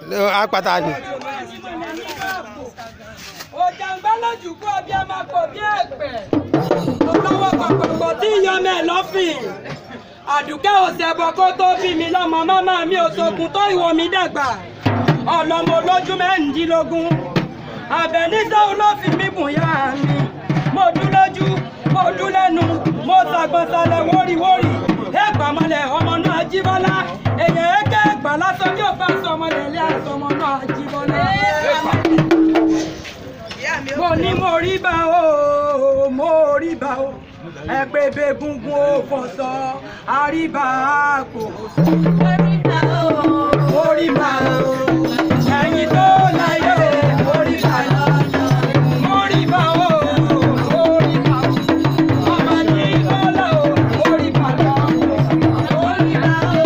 Apata ni. Òjàngbálójú kú ọbí a máa pọ̀ bí ẹ̀pẹ̀. Olówó kọ̀kọ̀kọ̀ tí ìyọmọ ẹ̀ lọ́fìn. Àdùkẹ́ òṣèbọ̀ kó tó bí mi lọ́mọ màmá mi ò sókun tó ìwọ mi dàgbà. Ọlọ́mọ olójú mẹ́rìndínlógún. Àbẹ̀níṣẹ́ olófin mi bùn yá mi. Mo dún lójú, mo dún lẹ́nu, mo ṣàgbọ̀nsalẹ̀ wóríwórí. Ẹ̀gbàmọlẹ̀ ọmọ náà Ajíbọ́lá. Èèyàn ẹ̀kẹ́ ẹ̀gbà lásán yóò bá sọmọlẹ̀ lé àsọmọ náà Ajíbọ́lá. Mo ní mo rí bá o, mo rí bá o. Ẹgbẹ́ begungun ó fọ̀sọ̀, àríbá kò sọ. Mo rí bá o, ẹ̀yin tó láyé o, mo rí bá o. Mo rí bá o, mo rí bá o. Ọmọ ní bọ́lá o, mo rí bá o. Mo rí bá o,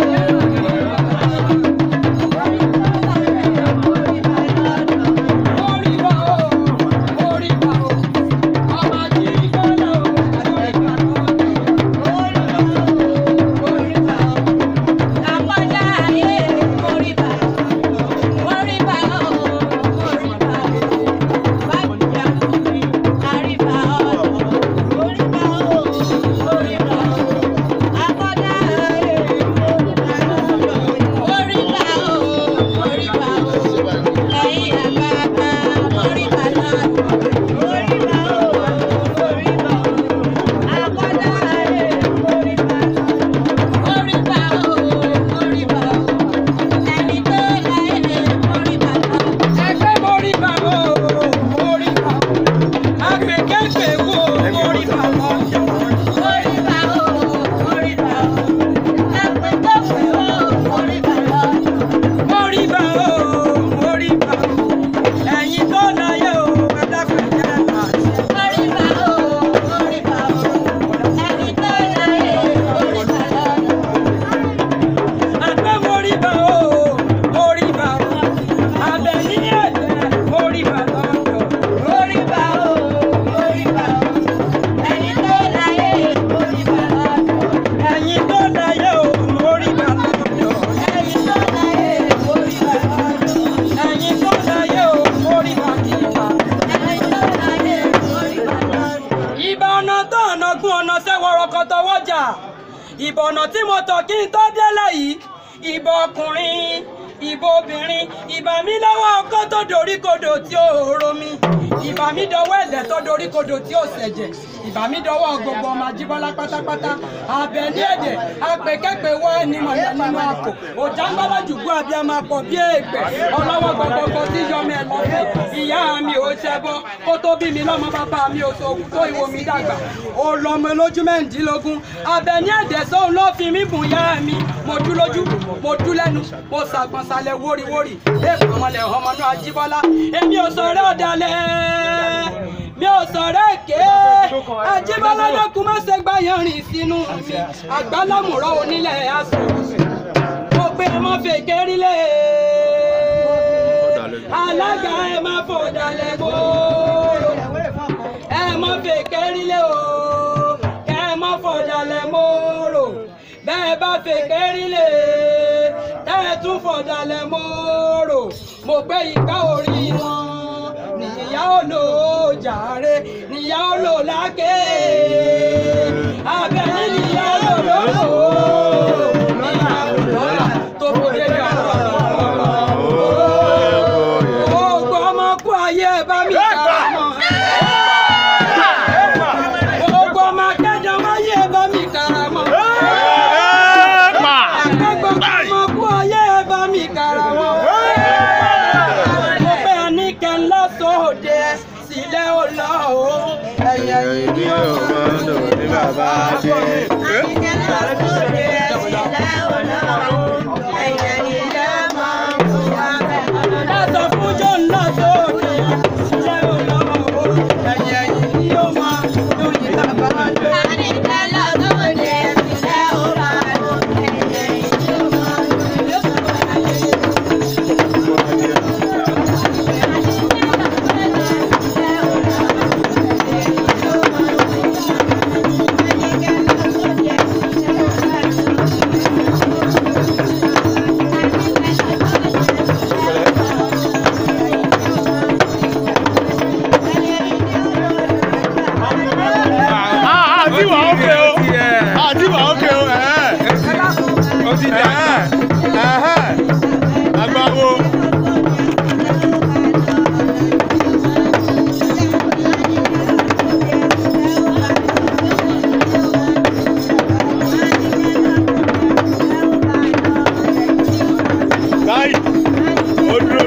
ìbọ̀nà tí mo tọ̀ kí n tó délẹ̀ yìí, ìbọn ọkùnrin, ìbọn obìnrin, ìbà mi lọ́wọ́ ọkọ́ tó doríkodò tí ó romi, ìbà mi dọwọ́ ẹ̀lẹ̀ tó doríkodò tí ó ṣẹ̀jẹ̀, ìbà mi dọwọ́ gbogbo ọmọ Ajíbọ́lá pátápátá, àbẹ̀ ní èdè, apẹ̀kẹ́pẹ̀ wọ́ ẹni mọ̀lẹ́ nínú àpò, Òjàngbálójú kú àbí a máa pọ̀ bí èèpẹ̀, ọlọ́wọ́ gbogbogbò tí yọmọ ẹ̀ lọ́fẹ̀, ìyá mi ò ṣẹbọ, kó tó bí mi lọ́mọ bàbá mi ò sòkù tó ìwò mi dàgbà, olọ́mọ olójú mẹ́rìndínlógún, àbẹ̀ ní èdè sóun ló fi mí bùn yá mi, mo dún lójú, mo dún lẹ́nu, mo ṣàgbọ̀nsalẹ̀ wóríwórí, ẹ̀gbọ́nmọlẹ̀ ọmọ náà Ajíbọ́lá, èmi ò sọ̀rọ̀ ọ̀dàlẹ̀, mi ò sọ̀rọ̀ èké, Ajíbọ́lá lọ́kùn má ṣe gbá yanrìn sínú mi, àgbálámùrọ̀ onílẹ̀ aṣọ, mo gbé mọ́ fèké rílé, alága ẹ má fòdàlẹ̀ gbòòrò, ẹ mọ́ fèké rílé o, ẹ mọ́ fòdàlẹ̀ mòrò, bẹ́ẹ̀ bá fèké rílé, ẹ tún fòdàlẹ̀ mòrò, mo gbé ìgbà orí wọn. Níyà ó lò jàre, níyà ó lò lákè, Àbẹ̀ní níyà ó lò lóko, níyà ó lò lọ́la tó kó dé ní àwọn ọmọ. Ògbó ọmọ kú ayé bá mi kà mọ́. Ògbó ọmọ akẹ́jọ wáyé bá mi kà mọ́. Àgbẹ̀gbọ̀ ọmọ kú ayé bá mi kà mọ́. Sóde sílẹ̀ ó lọ o, ẹ̀yẹ ìdí ọmọ lò ní bàbá dé. Àníkẹ́ lọ sóde sílẹ̀ ó lọ o, ẹ̀yẹ ìdí ọmọ lò ní bàbá dé. Lọ́sọ̀ fún Jọ́ ńlá sóde sílẹ̀ ó lọ o, ẹ̀yẹ ìdí ọmọ lò ní bàbá dé. Àníkẹ́ lọ sóde sílẹ̀ ó lọ o, ẹ̀yẹ ìdí ọmọ lò ní bàbá dé.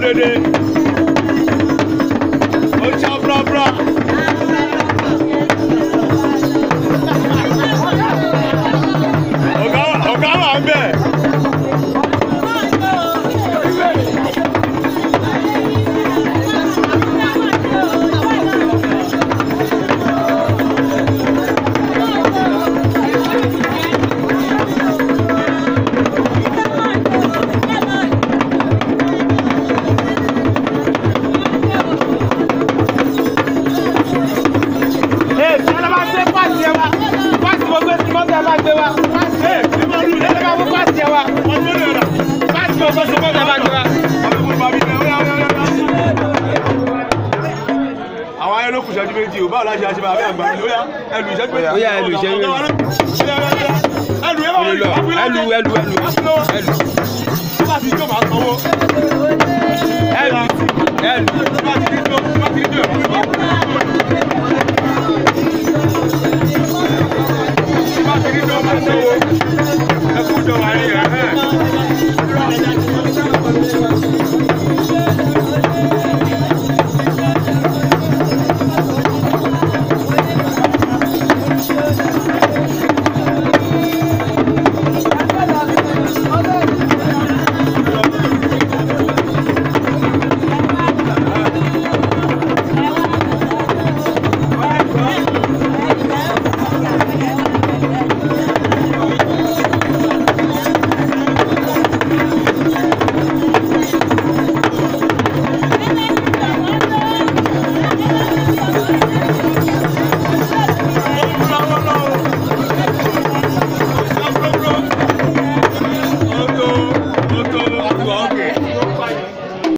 dédé. Ó ṣá búrábúrá. Ọ̀gá wà ń bẹ̀. Àwọn ayé ló kù ṣẹ́jú méjì ò báwo láti ṣe àṣebà àbí àgbà mi lóyá ẹlù ìṣẹ́jú méjì. Ó yá ẹlù ìṣẹ́jú méjì. Ẹlù yẹn bá wọlé. Ẹlù. Bá ti jó máa sanwó.